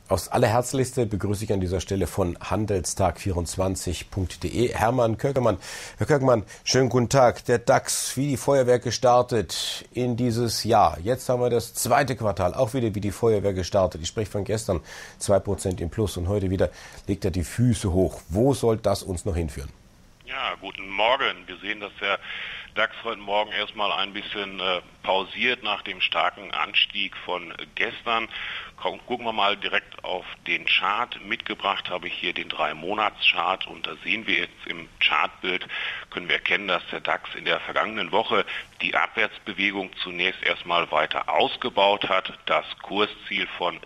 Aufs Allerherzlichste begrüße ich an dieser Stelle von handelstag24.de Hermann Köckermann. Herr Köckermann, schönen guten Tag. Der DAX wie die Feuerwehr gestartet in dieses Jahr. Jetzt haben wir das zweite Quartal, auch wieder wie die Feuerwehr gestartet. Ich spreche von gestern 2% im Plus und heute wieder legt er die Füße hoch. Wo soll das uns noch hinführen? Ja, guten Morgen. Wir sehen, dass der DAX heute Morgen erstmal ein bisschen pausiert nach dem starken Anstieg von gestern. Gucken wir mal direkt auf den Chart. Mitgebracht habe ich hier den 3-Monats-Chart und da sehen wir jetzt im Chartbild, können wir erkennen, dass der DAX in der vergangenen Woche die Abwärtsbewegung zunächst erstmal weiter ausgebaut hat. Das Kursziel von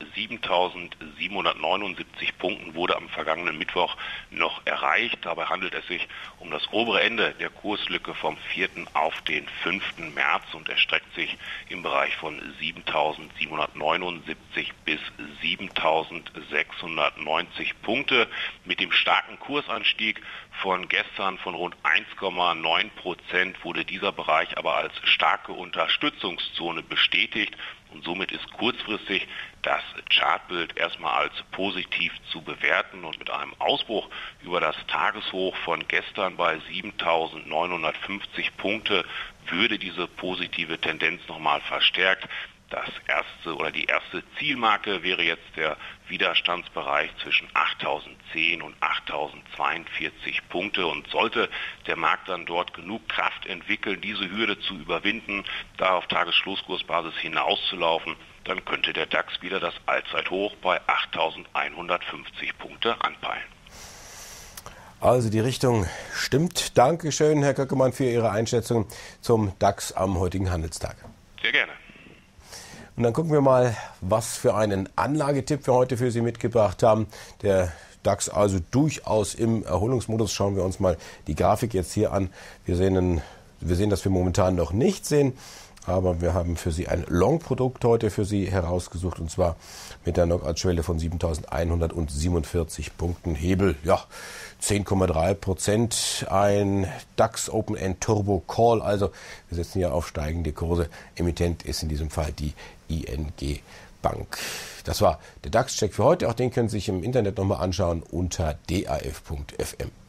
7.779 Punkten wurde am vergangenen Mittwoch noch erreicht. Dabei handelt es sich um das obere Ende der Kurslücke vom 4. auf den 5. März und erstreckt sich im Bereich von 7.779 bis 7.690 Punkte. Mit dem starken Kursanstieg von gestern von rund 1,9% wurde dieser Bereich aber als starke Unterstützungszone bestätigt und somit ist kurzfristig das Chartbild erstmal als positiv zu bewerten und mit einem Ausbruch über das Tageshoch von gestern bei 7.950 Punkte würde diese positive Tendenz nochmal verstärkt. Die erste Zielmarke wäre jetzt der Widerstandsbereich zwischen 8.010 und 8.042 Punkte und sollte der Markt dann dort genug Kraft entwickeln, diese Hürde zu überwinden, da auf Tagesschlusskursbasis hinauszulaufen, dann könnte der DAX wieder das Allzeithoch bei 8.150 Punkte anpeilen. Also die Richtung stimmt. Dankeschön, Herr Köckermann, für Ihre Einschätzung zum DAX am heutigen Handelstag. Sehr gerne. Und dann gucken wir mal, was für einen Anlagetipp wir heute für Sie mitgebracht haben. Der DAX also durchaus im Erholungsmodus. Schauen wir uns mal die Grafik jetzt hier an. Wir sehen, dass wir momentan noch nichts sehen. Aber wir haben für Sie ein Long-Produkt heute für Sie herausgesucht und zwar mit der Knockout-Schwelle von 7.147 Punkten. Hebel, ja, 10,3%. Ein DAX Open-End Turbo Call. Also wir setzen hier auf steigende Kurse. Emittent ist in diesem Fall die ING Bank. Das war der DAX-Check für heute. Auch den können Sie sich im Internet nochmal anschauen unter daf.fm.